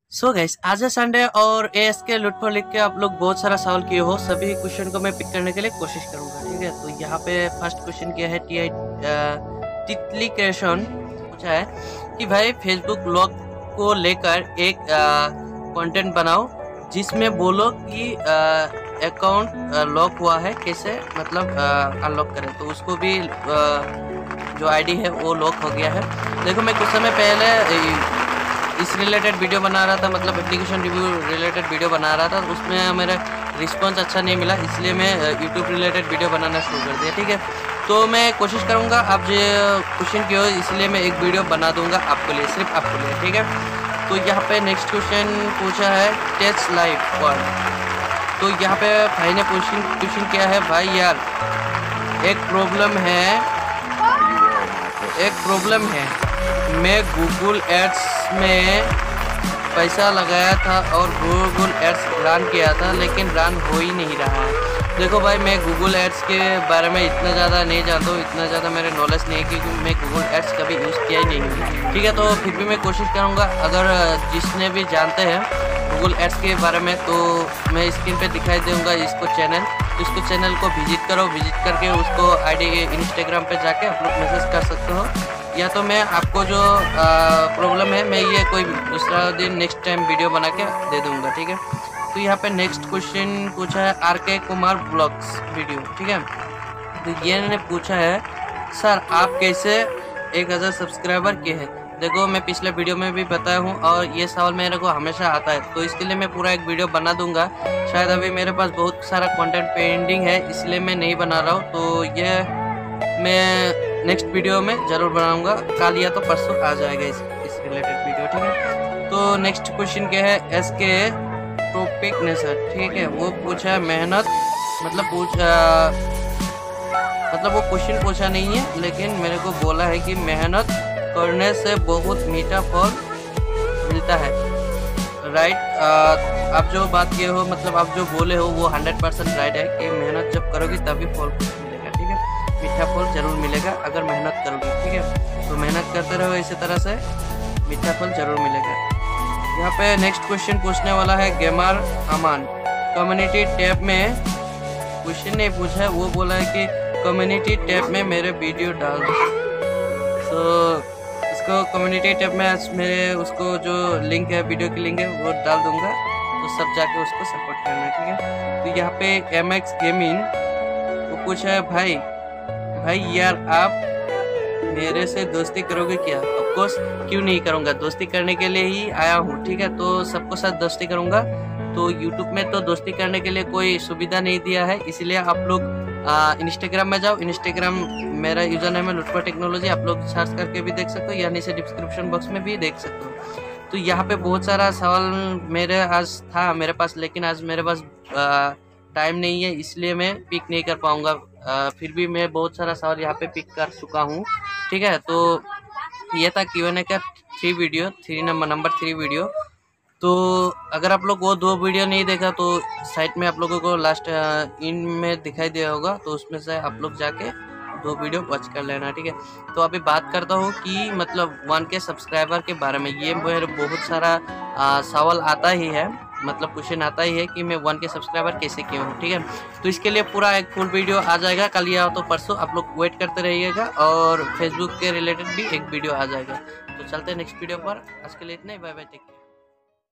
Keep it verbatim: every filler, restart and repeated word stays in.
सो so guys, आज है Sunday और एएस के लुट पर लिख के आप लोग बहुत सारा सवाल किए हो। सभी क्वेश्चन को मैं पिक करने के लिए कोशिश करूंगा, ठीक है। तो यहाँ पे फर्स्ट क्वेश्चन किया है टी आई तितली क्रिएशन पूछा है कि भाई फेसबुक लॉक को लेकर एक कंटेंट बनाओ जिसमें बोलो कि अकाउंट लॉक हुआ है, कैसे मतलब अनलॉक करें। तो उसको भी आ, जो आईडी है वो लॉक हो गया है। देखो, मैं कुछ समय पहले इस रिलेटेड वीडियो बना रहा था, मतलब एप्लीकेशन रिव्यू रिलेटेड वीडियो बना रहा था। उसमें मेरा रिस्पांस अच्छा नहीं मिला, इसलिए मैं यूट्यूब रिलेटेड वीडियो बनाना शुरू कर दिया, ठीक है। तो मैं कोशिश करूंगा, आप जो क्वेश्चन की हो इसलिए मैं एक वीडियो बना दूंगा आपके लिए, सिर्फ आपके लिए, ठीक है। तो यहाँ पे नेक्स्ट क्वेश्चन पूछा है टेस्ट लाइफ वर्ड। तो यहाँ पे भाई ने क्वेश्चन क्वेश्चन किया है, भाई यार एक प्रॉब्लम है एक प्रॉब्लम है मैं गूगल एड्स में पैसा लगाया था और गूगल एड्स रन किया था, लेकिन रन हो ही नहीं रहा है। देखो भाई, मैं गूगल एड्स के बारे में इतना ज़्यादा नहीं जानता हूँ, इतना ज़्यादा मेरे नॉलेज नहीं है क्योंकि मैं गूगल एड्स कभी यूज़ किया ही नहीं, ठीक है। तो फिर भी मैं कोशिश करूँगा, अगर जिसने भी जानते हैं गूगल एड्स के बारे में तो मैं स्क्रीन पे दिखाई दूँगा इसको चैनल, इसको चैनल को विजिट करो, विजिट करके उसको आईडी इंस्टाग्राम पे जाके आप लोग मैसेज कर सकते हो, या तो मैं आपको जो प्रॉब्लम है मैं ये कोई दूसरा दिन नेक्स्ट टाइम वीडियो बना के दे दूंगा, ठीक है। तो यहाँ पे नेक्स्ट क्वेश्चन पूछा है आर के कुमार ब्लॉग्स वीडियो, ठीक है। तो ये ने पूछा है, सर आप कैसे एक हज़ार सब्सक्राइबर के हैं। देखो, मैं पिछले वीडियो में भी बताया हूँ और ये सवाल मेरे को हमेशा आता है, तो इसके लिए मैं पूरा एक वीडियो बना दूंगा। शायद अभी मेरे पास बहुत सारा कंटेंट पेंडिंग है, इसलिए मैं नहीं बना रहा हूँ। तो ये मैं नेक्स्ट वीडियो में जरूर बनाऊंगा, कल या तो परसों आ जाएगा इस इस रिलेटेड वीडियो, ठीक है। तो नेक्स्ट क्वेश्चन क्या है एस के टॉपिक ने सर, ठीक है। वो पूछा है मेहनत, मतलब पूछा मतलब वो क्वेश्चन पूछा नहीं है, लेकिन मेरे को बोला है कि मेहनत करने से बहुत मीठा फल मिलता है, राइट। आप जो बात किए हो, मतलब आप जो बोले हो वो हंड्रेड परसेंट राइट है कि मेहनत जब करोगे तभी फल मिलेगा, ठीक है। मीठा फल जरूर मिलेगा अगर मेहनत करोगे, ठीक है। तो मेहनत करते रहो, इसी तरह से मीठा फल जरूर मिलेगा। यहाँ पे नेक्स्ट क्वेश्चन पूछने वाला है गेमर अमान। कम्युनिटी टैब में क्वेश्चन नहीं पूछा है, वो बोला है कि कम्युनिटी टैब में मेरे वीडियो डाल दो। तो इसको कम्युनिटी टैब में मेरे उसको जो लिंक है, वीडियो की लिंक है, वो डाल दूंगा, तो सब जाके उसको सपोर्ट करना, ठीक है। तो यहाँ पे एम एक्स गेमिंग वो पूछा है, भाई भाई यार आप मेरे से दोस्ती करोगे क्या। ऑफकोर्स क्यों नहीं करूँगा, दोस्ती करने के लिए ही आया हूँ, ठीक है। तो सबको साथ दोस्ती करूँगा। तो यूट्यूब में तो दोस्ती करने के लिए कोई सुविधा नहीं दिया है, इसलिए आप लोग इंस्टाग्राम में जाओ। इंस्टाग्राम मेरा यूजर नेम है लुटपर टेक्नोलॉजी, आप लोग सर्च करके भी देख सकते हो या नीचे डिस्क्रिप्शन बॉक्स में भी देख सकते हो। तो यहाँ पे बहुत सारा सवाल मेरे आज था मेरे पास, लेकिन आज मेरे पास टाइम नहीं है, इसलिए मैं पिक नहीं कर पाऊँगा। Uh, फिर भी मैं बहुत सारा सवाल यहाँ पे पिक कर चुका हूँ, ठीक है। तो ये था क्यू एन ए का three video three number number three video. तो अगर आप लोग वो दो वीडियो नहीं देखा तो साइट में आप लोगों को लास्ट इन में दिखाई दिया होगा, तो उसमें से आप लोग जाके दो वीडियो वॉच कर लेना, ठीक है। तो अभी बात करता हूँ कि मतलब वन के सब्सक्राइबर के बारे में। ये मेरे बहुत सारा आ, सवाल आता ही है, मतलब क्वेश्चन आता ही है कि मैं वन के सब्सक्राइबर कैसे किया हूँ, ठीक है। तो इसके लिए पूरा एक फुल वीडियो आ जाएगा, कल या तो परसों, आप लोग वेट करते रहिएगा। और फेसबुक के रिलेटेड भी एक वीडियो आ जाएगा। तो चलते हैं नेक्स्ट वीडियो पर, आज के लिए इतना ही, बाय बाय, टेक केयर।